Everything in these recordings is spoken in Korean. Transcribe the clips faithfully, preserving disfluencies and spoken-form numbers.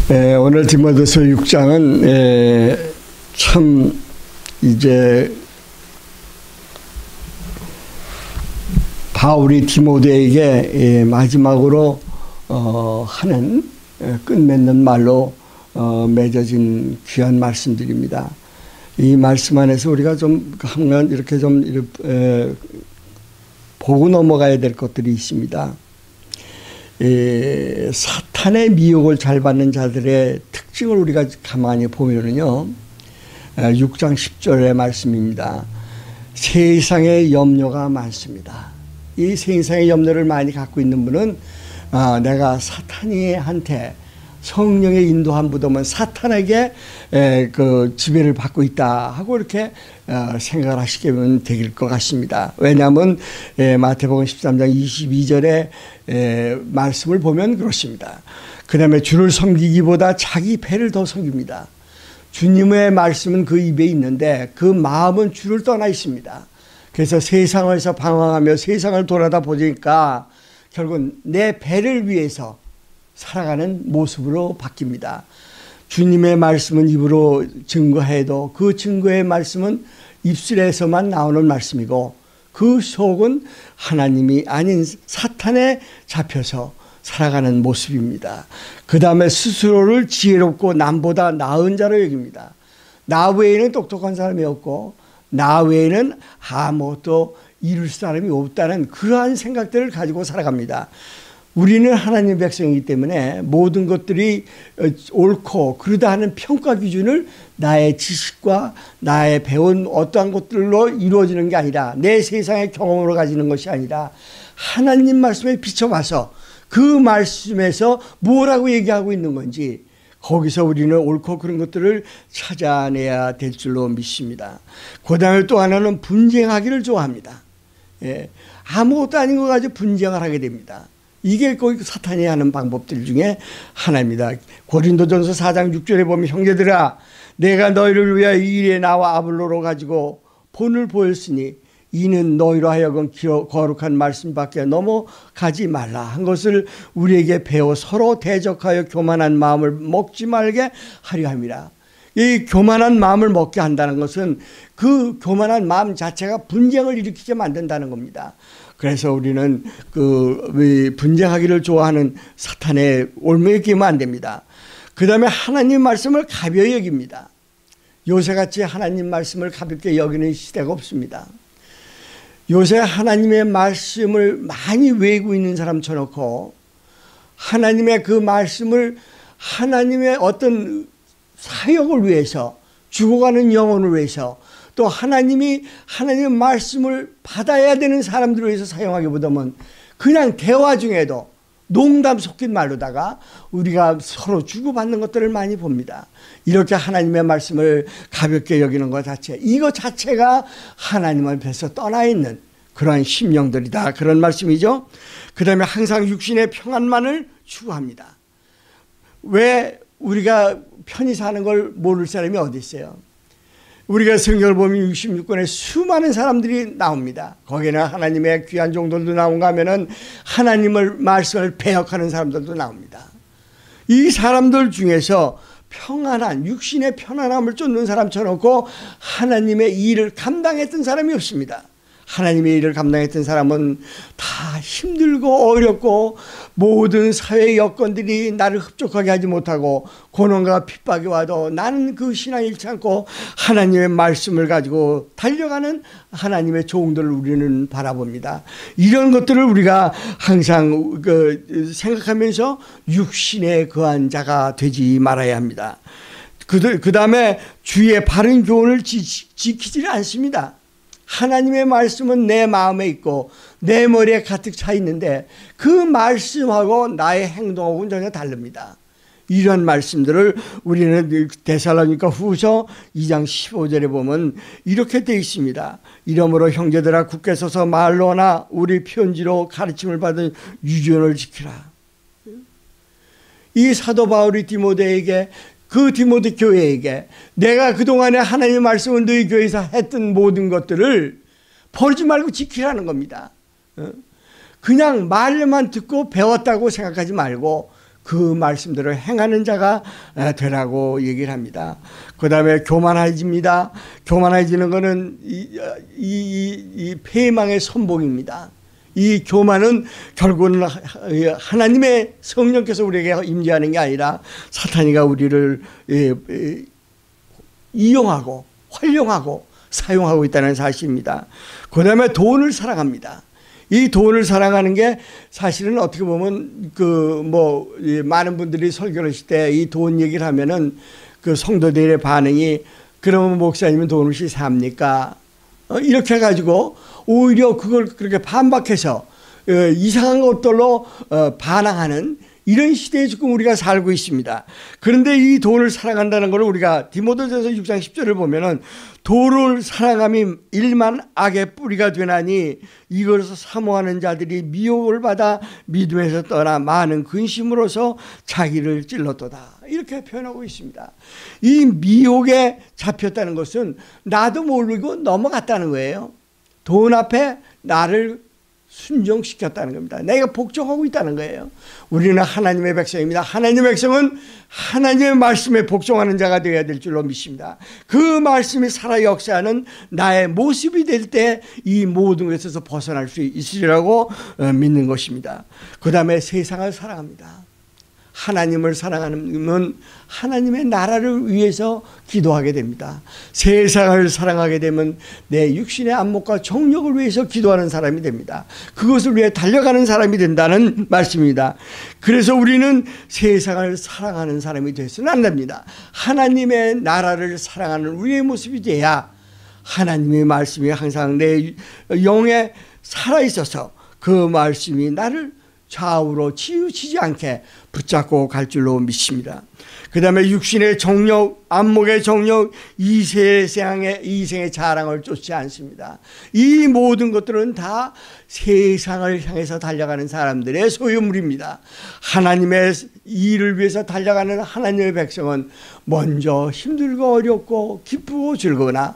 에, 오늘 디모데서 육 장은 에, 참 이제 바울이 디모데에게 에, 마지막으로 어, 하는 에, 끝맺는 말로 어, 맺어진 귀한 말씀들입니다. 이 말씀 안에서 우리가 좀 한번 이렇게 좀 에, 보고 넘어가야 될 것들이 있습니다. 에, 사탄의 미혹을 잘 받는 자들의 특징을 우리가 가만히 보면은요, 육 장 십 절의 말씀입니다. 세상에 염려가 많습니다. 이 세상의 염려를 많이 갖고 있는 분은 아, 내가 사탄이한테 성령의 인도한 무덤은 사탄에게 에, 그 지배를 받고 있다 하고 이렇게 어, 생각을 하시게 될 것 같습니다. 왜냐하면 에, 마태복음 십삼 장 이십이 절의 에, 말씀을 보면 그렇습니다. 그 다음에 주를 섬기기보다 자기 배를 더 섬깁니다. 주님의 말씀은 그 입에 있는데 그 마음은 주를 떠나 있습니다. 그래서 세상에서 방황하며 세상을 돌아다 보니까 결국은 내 배를 위해서 살아가는 모습으로 바뀝니다. 주님의 말씀은 입으로 증거해도 그 증거의 말씀은 입술에서만 나오는 말씀이고 그 속은 하나님이 아닌 사탄에 잡혀서 살아가는 모습입니다. 그 다음에 스스로를 지혜롭고 남보다 나은 자로 여깁니다. 나 외에는 똑똑한 사람이 없고 나 외에는 아무것도 이룰 사람이 없다는 그러한 생각들을 가지고 살아갑니다. 우리는 하나님의 백성이기 때문에 모든 것들이 옳고 그러다 하는 평가 기준을 나의 지식과 나의 배운 어떠한 것들로 이루어지는 게 아니라 내 세상의 경험으로 가지는 것이 아니라 하나님 말씀에 비춰봐서 그 말씀에서 뭐라고 얘기하고 있는 건지 거기서 우리는 옳고 그런 것들을 찾아내야 될 줄로 믿습니다. 그 다음에 또 하나는 분쟁하기를 좋아합니다. 예, 아무것도 아닌 거 가지고 분쟁을 하게 됩니다. 이게 거기 사탄이 하는 방법들 중에 하나입니다. 고린도전서 사 장 육 절에 보면 형제들아 내가 너희를 위하여 이 일에 나와 아볼로로 가지고 본을 보였으니 이는 너희로 하여금 거룩한 말씀밖에 넘어가지 말라 한 것을 우리에게 배워 서로 대적하여 교만한 마음을 먹지 말게 하려 함이라. 이 교만한 마음을 먹게 한다는 것은 그 교만한 마음 자체가 분쟁을 일으키게 만든다는 겁니다. 그래서 우리는 그 분쟁하기를 좋아하는 사탄에 올무에 끼면 안 됩니다. 그 다음에 하나님 말씀을 가벼이 여깁니다. 요새같이 하나님 말씀을 가볍게 여기는 시대가 없습니다. 요새 하나님의 말씀을 많이 외우고 있는 사람 쳐놓고 하나님의 그 말씀을 하나님의 어떤 사역을 위해서 죽어가는 영혼을 위해서 또 하나님이 하나님의 말씀을 받아야 되는 사람들을 위해서 사용하기보다는 그냥 대화 중에도 농담 섞인 말로다가 우리가 서로 주고받는 것들을 많이 봅니다. 이렇게 하나님의 말씀을 가볍게 여기는 것 자체, 이것 자체가 하나님 앞에서 떠나 있는 그러한 심령들이다. 그런 말씀이죠. 그 다음에 항상 육신의 평안만을 추구합니다. 왜 우리가 편히 사는 걸 모를 사람이 어디 있어요? 우리가 성경을 보면 육십육 권에 수많은 사람들이 나옵니다. 거기에는 하나님의 귀한 종들도 나온가 하면은 하나님을 말씀을 배역하는 사람들도 나옵니다. 이 사람들 중에서 평안한 육신의 편안함을 쫓는 사람 쳐놓고 하나님의 일을 감당했던 사람이 없습니다. 하나님의 일을 감당했던 사람은 다 힘들고 어렵고 모든 사회의 여건들이 나를 흡족하게 하지 못하고 고난과 핍박이 와도 나는 그 신앙 잃지 않고 하나님의 말씀을 가지고 달려가는 하나님의 종들을 우리는 바라봅니다. 이런 것들을 우리가 항상 그 생각하면서 육신에 거한 자가 되지 말아야 합니다. 그 다음에 주의 바른 교훈을 지, 지키지 않습니다. 하나님의 말씀은 내 마음에 있고 내 머리에 가득 차 있는데 그 말씀하고 나의 행동하고는 전혀 다릅니다. 이런 말씀들을 우리는 데살로니가 후서 이 장 십오 절에 보면 이렇게 되어 있습니다. 이러므로 형제들아 굳게 서서 말로나 우리 편지로 가르침을 받은 유전을 지키라. 이 사도 바울이 디모데에게 그 디모데 교회에게 내가 그동안에 하나님의 말씀을 너희 교회에서 했던 모든 것들을 버리지 말고 지키라는 겁니다. 그냥 말만 듣고 배웠다고 생각하지 말고 그 말씀대로 행하는 자가 되라고 얘기를 합니다. 그 다음에 교만해집니다. 교만해지는 것은 이, 이, 이 폐망의 선봉입니다. 이 교만은 결국은 하나님의 성령께서 우리에게 임재하는 게 아니라 사탄이가 우리를 이용하고 활용하고 사용하고 있다는 사실입니다. 그 다음에 돈을 사랑합니다. 이 돈을 사랑하는 게 사실은 어떻게 보면 그 뭐 많은 분들이 설교를 하실 때 이 돈 얘기를 하면은 그 성도들의 반응이 그러면 목사님은 돈을 혹시 삽니까? 어, 이렇게 해가지고 오히려 그걸 그렇게 반박해서 어, 이상한 것들로 어, 반항하는 이런 시대에 지금 우리가 살고 있습니다. 그런데 이 돈을 사랑한다는 걸 우리가 디모데전서 육 장 십 절을 보면은 돈을 사랑함이 일만 악의 뿌리가 되나니 이것을 사모하는 자들이 미혹을 받아 믿음에서 떠나 많은 근심으로서 자기를 찔렀도다. 이렇게 표현하고 있습니다. 이 미혹에 잡혔다는 것은 나도 모르고 넘어갔다는 거예요. 돈 앞에 나를 순종시켰다는 겁니다. 내가 복종하고 있다는 거예요. 우리는 하나님의 백성입니다. 하나님의 백성은 하나님의 말씀에 복종하는 자가 되어야 될 줄로 믿습니다. 그 말씀이 살아 역사하는 나의 모습이 될 때 이 모든 것에서 벗어날 수 있으리라고 믿는 것입니다. 그 다음에 세상을 사랑합니다. 하나님을 사랑하는 하나님의 나라를 위해서 기도하게 됩니다. 세상을 사랑하게 되면 내 육신의 안목과 정욕을 위해서 기도하는 사람이 됩니다. 그것을 위해 달려가는 사람이 된다는 말씀입니다. 그래서 우리는 세상을 사랑하는 사람이 되어서는 안 됩니다. 하나님의 나라를 사랑하는 우리의 모습이 돼야 하나님의 말씀이 항상 내 영에 살아있어서 그 말씀이 나를 좌우로 치우치지 않게 붙잡고 갈 줄로 믿습니다. 그 다음에 육신의 정욕, 안목의 정욕, 이세상의, 이생의 자랑을 쫓지 않습니다. 이 모든 것들은 다 세상을 향해서 달려가는 사람들의 소유물입니다. 하나님의 일을 위해서 달려가는 하나님의 백성은 먼저 힘들고 어렵고 기쁘고 즐거우나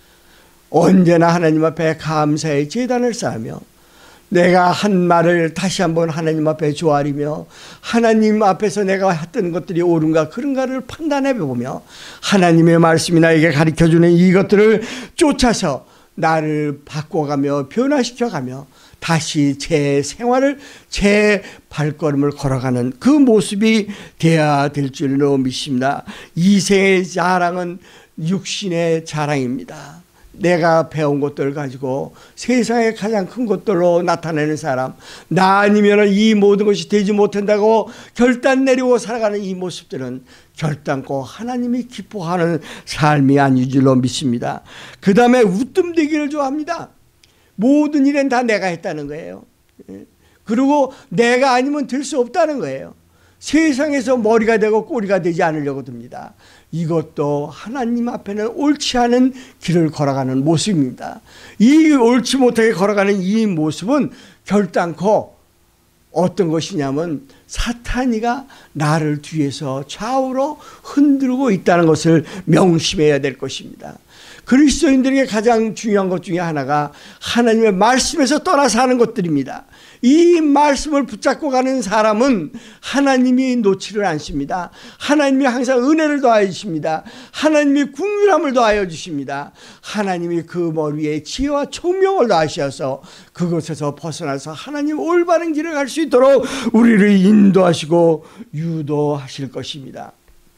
언제나 하나님 앞에 감사의 제단을 쌓으며 내가 한 말을 다시 한번 하나님 앞에 조아리며 하나님 앞에서 내가 했던 것들이 옳은가 그런가를 판단해 보며 하나님의 말씀이 나에게 가르쳐주는 이것들을 쫓아서 나를 바꿔가며 변화시켜가며 다시 제 생활을 제 발걸음을 걸어가는 그 모습이 되어야 될 줄로 믿습니다. 이생의 자랑은 육신의 자랑입니다. 내가 배운 것들을 가지고 세상의 가장 큰 것들로 나타내는 사람, 나 아니면 이 모든 것이 되지 못한다고 결단 내리고 살아가는 이 모습들은 결단코 하나님이 기뻐하는 삶이 아닌 줄로 믿습니다. 그 다음에 웃듬대기를 좋아합니다. 모든 일은 다 내가 했다는 거예요. 그리고 내가 아니면 될 수 없다는 거예요. 세상에서 머리가 되고 꼬리가 되지 않으려고 듭니다. 이것도 하나님 앞에는 옳지 않은 길을 걸어가는 모습입니다. 이 옳지 못하게 걸어가는 이 모습은 결단코 어떤 것이냐면 사탄이가 나를 뒤에서 좌우로 흔들고 있다는 것을 명심해야 될 것입니다. 그리스도인들에게 가장 중요한 것 중에 하나가 하나님의 말씀에서 떠나 사는 것들입니다. 이 말씀을 붙잡고 가는 사람은 하나님이 놓지를 않습니다. 하나님이 항상 은혜를 더하여 주십니다. 하나님이 긍휼함을 더하여 주십니다. 하나님이 그 머리에 지혜와 총명을 더하셔서 그것에서 벗어나서 하나님 올바른 길을 갈 수 있도록 우리를 인도하시고 유도하실 것입니다.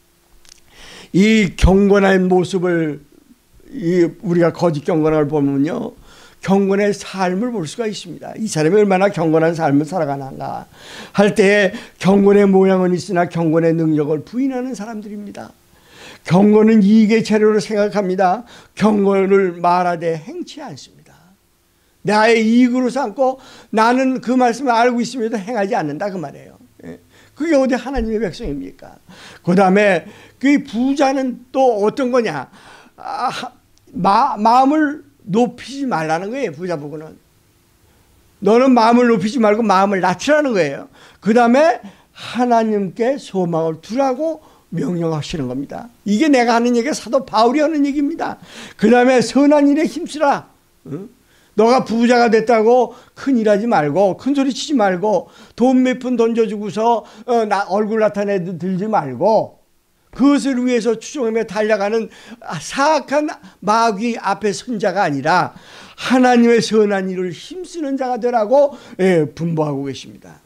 이 경건한 모습을 이 우리가 거짓 경건을 보면요, 경건의 삶을 볼 수가 있습니다. 이 사람이 얼마나 경건한 삶을 살아가는가 할 때에 경건의 모양은 있으나 경건의 능력을 부인하는 사람들입니다. 경건은 이익의 재료로 생각합니다. 경건을 말하되 행치 않습니다. 나의 이익으로 삼고 나는 그 말씀을 알고 있음에도 행하지 않는다 그 말이에요. 그게 어디 하나님의 백성입니까? 그 다음에 그 부자는 또 어떤 거냐? 아, 마, 마음을 높이지 말라는 거예요. 부자 부부는 너는 마음을 높이지 말고 마음을 낮추라는 거예요. 그 다음에 하나님께 소망을 두라고 명령하시는 겁니다. 이게 내가 하는 얘기가 사도 바울이 하는 얘기입니다. 그 다음에 선한 일에 힘쓰라. 응? 너가 부자가 됐다고 큰일하지 말고 큰 소리 치지 말고 돈 몇 푼 던져주고서 어, 나 얼굴 나타내 들지 말고 그것을 위해서 추종하며 달려가는 사악한 마귀 앞에 선 자가 아니라 하나님의 선한 일을 힘쓰는 자가 되라고 예, 분부하고 계십니다.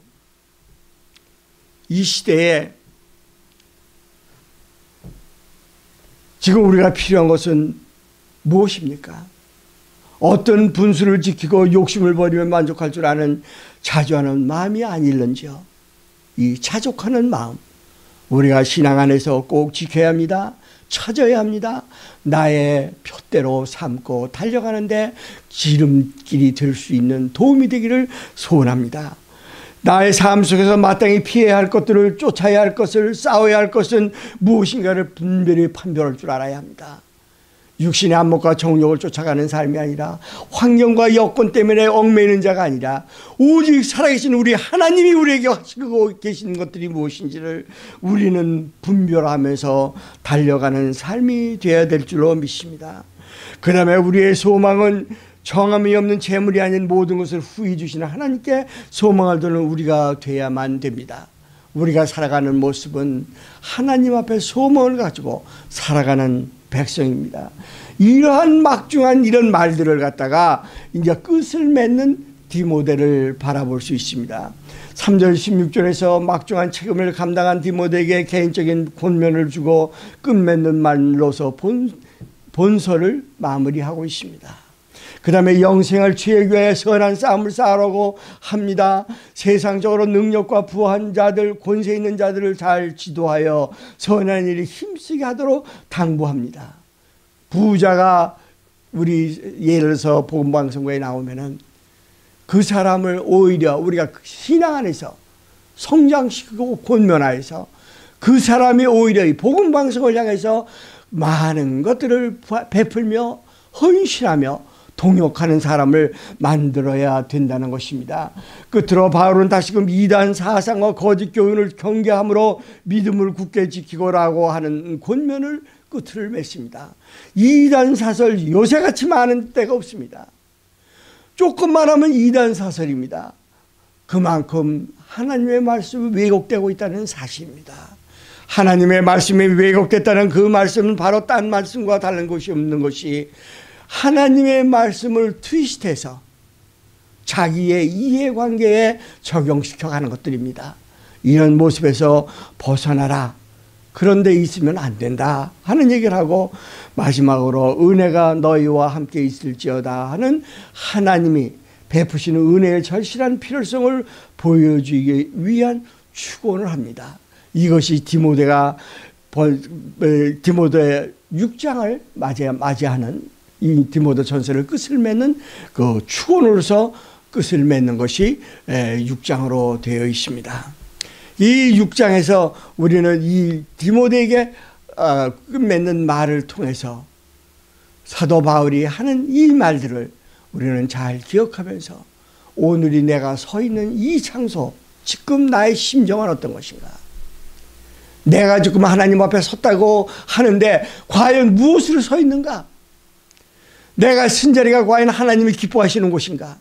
이 시대에 지금 우리가 필요한 것은 무엇입니까? 어떤 분수를 지키고 욕심을 버리며 만족할 줄 아는 자주하는 마음이 아닐런지요. 이 자족하는 마음, 우리가 신앙 안에서 꼭 지켜야 합니다. 찾아야 합니다. 나의 표대로 삼고 달려가는데 지름길이 될 수 있는 도움이 되기를 소원합니다. 나의 삶 속에서 마땅히 피해야 할 것들을 쫓아야 할 것을 싸워야 할 것은 무엇인가를 분별히 판별할 줄 알아야 합니다. 육신의 안목과 정욕을 쫓아가는 삶이 아니라 환경과 여건 때문에 얽매이는 자가 아니라 오직 살아계신 우리 하나님이 우리에게 하시고 계시는 것들이 무엇인지를 우리는 분별하면서 달려가는 삶이 되어야 될 줄로 믿습니다. 그 다음에 우리의 소망은 정함이 없는 재물이 아닌 모든 것을 후히 주시는 하나님께 소망을 두는 우리가 돼야만 됩니다. 우리가 살아가는 모습은 하나님 앞에 소망을 가지고 살아가는 백성입니다. 이러한 막중한 이런 말들을 갖다가 이제 끝을 맺는 디모데를 바라볼 수 있습니다. 삼 절 십육 절에서 막중한 책임을 감당한 디모데에게 개인적인 권면을 주고 끝맺는 말로서 본, 본서를 마무리하고 있습니다. 그 다음에 영생을 취하기 위해 선한 싸움을 싸우라고 합니다. 세상적으로 능력과 부한 자들, 권세 있는 자들을 잘 지도하여 선한 일에 힘쓰게 하도록 당부합니다. 부자가 우리 예를 들어서 복음방송국에 나오면은 그 사람을 오히려 우리가 신앙 안에서 성장시키고 권면하여서 그 사람이 오히려 이 복음방송을 향해서 많은 것들을 베풀며 헌신하며 동역하는 사람을 만들어야 된다는 것입니다. 끝으로 바울은 다시금 이단 사상과 거짓 교훈을 경계함으로 믿음을 굳게 지키고라고 하는 권면을 끝을 맺습니다. 이단 사설 요새같이 많은 때가 없습니다. 조금만 하면 이단 사설입니다. 그만큼 하나님의 말씀이 왜곡되고 있다는 사실입니다. 하나님의 말씀이 왜곡됐다는 그 말씀은 바로 딴 말씀과 다른 것이 없는 것이 하나님의 말씀을 트위스트해서 자기의 이해관계에 적용시켜가는 것들입니다. 이런 모습에서 벗어나라. 그런 데 있으면 안 된다 하는 얘기를 하고 마지막으로 은혜가 너희와 함께 있을지어다 하는 하나님이 베푸시는 은혜의 절실한 필요성을 보여주기 위한 축원을 합니다. 이것이 디모데가 디모데 육 장을 맞이하는 이 디모데 전서를 끝을 맺는 그 축원으로서 끝을 맺는 것이 육 장으로 되어 있습니다. 이 육 장에서 우리는 이 디모데에게 끝맺는 말을 통해서 사도 바울이 하는 이 말들을 우리는 잘 기억하면서 오늘이 내가 서 있는 이 장소, 지금 나의 심정은 어떤 것인가? 내가 지금 하나님 앞에 섰다고 하는데 과연 무엇으로 서 있는가? 내가 쓴 자리가 과연 하나님이 기뻐하시는 곳인가?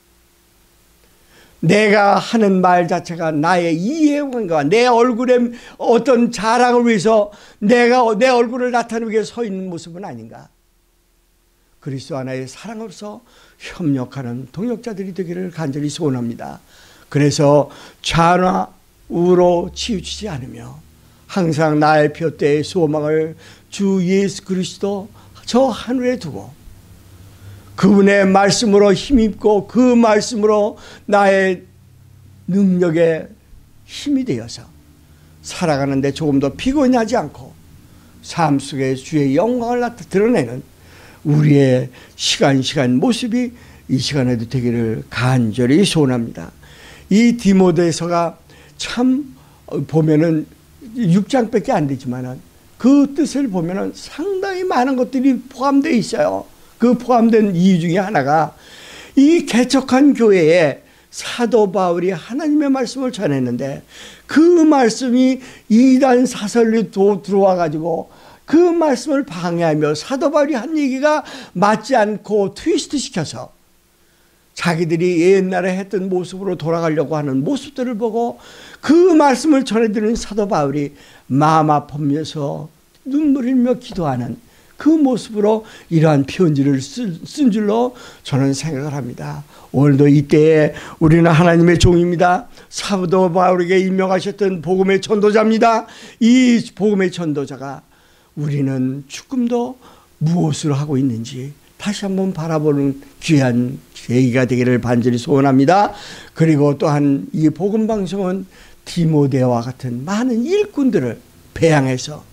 내가 하는 말 자체가 나의 이해관계와 내 얼굴에 어떤 자랑을 위해서 내가 내 얼굴을 나타내기 위해 서 있는 모습은 아닌가? 그리스도 안에 사랑으로서 협력하는 동역자들이 되기를 간절히 소원합니다. 그래서 좌우로 치우치지 않으며 항상 나의 표대의 소망을 주 예수 그리스도 저 하늘에 두고 그분의 말씀으로 힘입고 그 말씀으로 나의 능력에 힘이 되어서 살아가는데 조금 더 피곤하지 않고 삶 속에 주의 영광을 드러내는 우리의 시간 시간 모습이 이 시간에도 되기를 간절히 소원합니다. 이 디모데서가 참 보면은 육 장밖에 안 되지만은 그 뜻을 보면은 상당히 많은 것들이 포함되어 있어요. 그 포함된 이유 중에 하나가 이 개척한 교회에 사도 바울이 하나님의 말씀을 전했는데 그 말씀이 이단 사설로 들어와 가지고 그 말씀을 방해하며 사도 바울이 한 얘기가 맞지 않고 트위스트 시켜서 자기들이 옛날에 했던 모습으로 돌아가려고 하는 모습들을 보고 그 말씀을 전해드리는 사도 바울이 마음 아프면서 눈물 흘며 기도하는 그 모습으로 이러한 편지를 쓴 줄로 저는 생각을 합니다. 오늘도 이때에 우리는 하나님의 종입니다. 사도 바울에게 임명하셨던 복음의 전도자입니다. 이 복음의 전도자가 우리는 지금도 무엇을 하고 있는지 다시 한번 바라보는 귀한 계기가 되기를 간절히 소원합니다. 그리고 또한 이 복음방송은 디모데와 같은 많은 일꾼들을 배양해서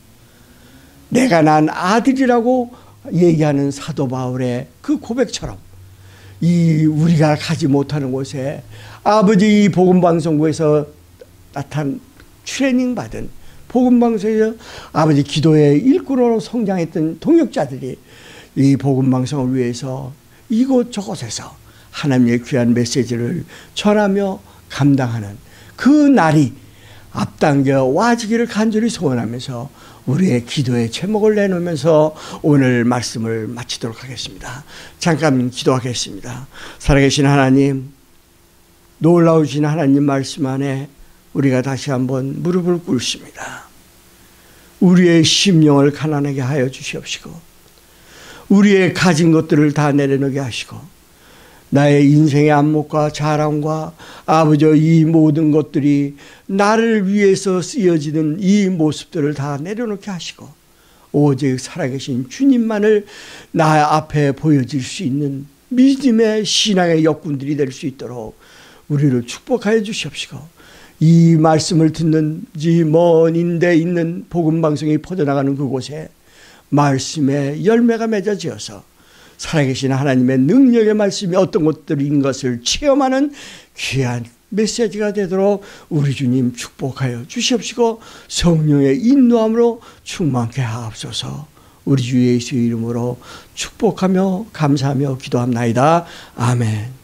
내가 난 아들이라고 얘기하는 사도 바울의 그 고백처럼 이 우리가 가지 못하는 곳에 아버지 복음방송국에서 나타난 트레이닝 받은 복음방송에서 아버지 기도의 일꾼으로 성장했던 동역자들이 이 복음방송을 위해서 이곳저곳에서 하나님의 귀한 메시지를 전하며 감당하는 그 날이 앞당겨 와지기를 간절히 소원하면서 우리의 기도의 제목을 내놓으면서 오늘 말씀을 마치도록 하겠습니다. 잠깐 기도하겠습니다. 살아계신 하나님, 놀라우신 하나님 말씀 안에 우리가 다시 한번 무릎을 꿇습니다. 우리의 심령을 가난하게 하여 주시옵시고 우리의 가진 것들을 다 내려놓게 하시고 나의 인생의 안목과 자랑과 아버지 이 모든 것들이 나를 위해서 쓰여지는 이 모습들을 다 내려놓게 하시고 오직 살아계신 주님만을 나 앞에 보여질 수 있는 믿음의 신앙의 역군들이 될 수 있도록 우리를 축복하여 주시옵시고 이 말씀을 듣는 이 먼 인데 있는 복음방송이 퍼져나가는 그곳에 말씀의 열매가 맺어지어서 살아계신 하나님의 능력의 말씀이 어떤 것들인 것을 체험하는 귀한 메시지가 되도록 우리 주님 축복하여 주시옵시고 성령의 인도함으로 충만케 하옵소서. 우리 주 예수의 이름으로 축복하며 감사하며 기도합나이다. 아멘.